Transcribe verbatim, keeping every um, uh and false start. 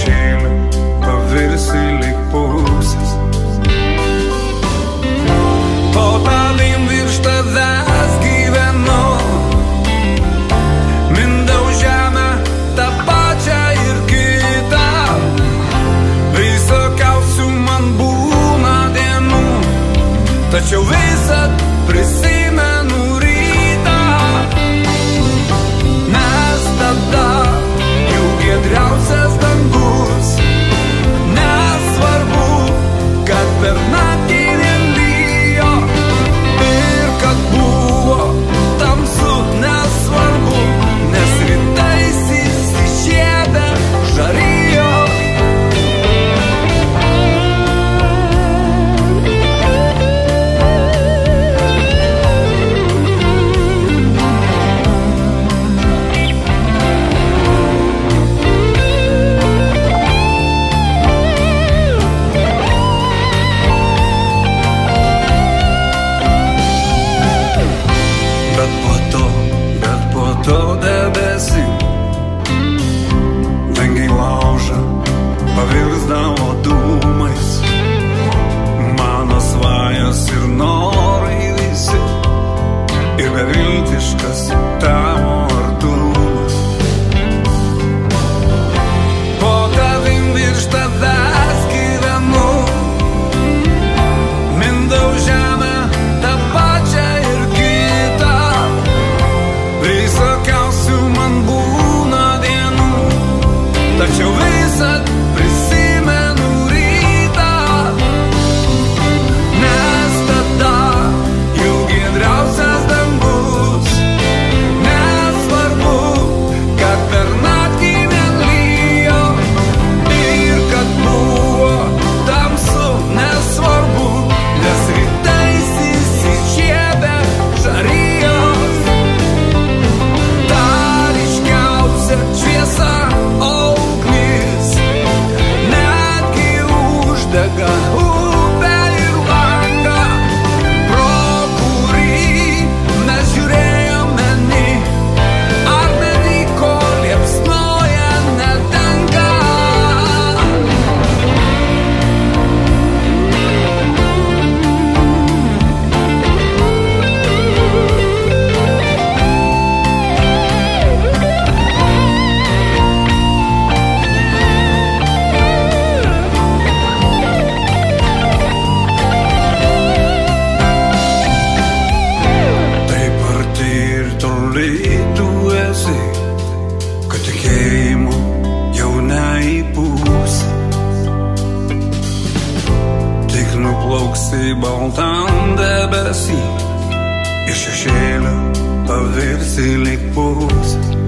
šešėlių pavirsi lyg pusės. Po tavim virš tavęs gyvenu, mindau žemę tą pačią ir kitą. Visokiausių man būna dienų, tačiau visad prisimenu rytą, nes tada jau giedriausias dangus. Nesvarbu, kad per naktį vien lijo ir kad buvo tamsu, nesvarbu, nes rytais įsižiebia žarijo. Pavirsdavo dūmais mano svajos ir norai visi, ir beviltiškas tavo artumas. Po tavim virš tavęs gyvenu, mindau žemę tą pačią ir kitą. Visokiausių man būna dienų, tačiau visad prisimenu rytą, nes tada jau giedriausias dangus. Nesvarbu, kad per naktį vien lijo ir kad buvo tamsu, nesvarbu, nes rytais įsižiebia žarijos. Ta ryškiausia šviesa ugnis, netgi uždega upę ir langą, pro kurį mes žiūrėjome ni, ar nevyko liepsnoja netenka. Taip arti ir toli tu esi, kad tikėjimo jau neįpūsi. Tik nuplauksi baltam debesį, iš šešėlio pavirsi lyg pusės.